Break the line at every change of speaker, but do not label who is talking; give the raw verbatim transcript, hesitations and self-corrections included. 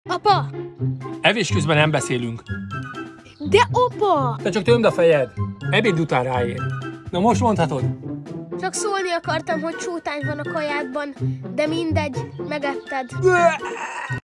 Apa!
Evés közben nem beszélünk.
De apa!
Te csak tömd a fejed. Ebéd után ráér. Na most mondhatod.
Csak szólni akartam, hogy csótány van a kajádban, de mindegy, megetted.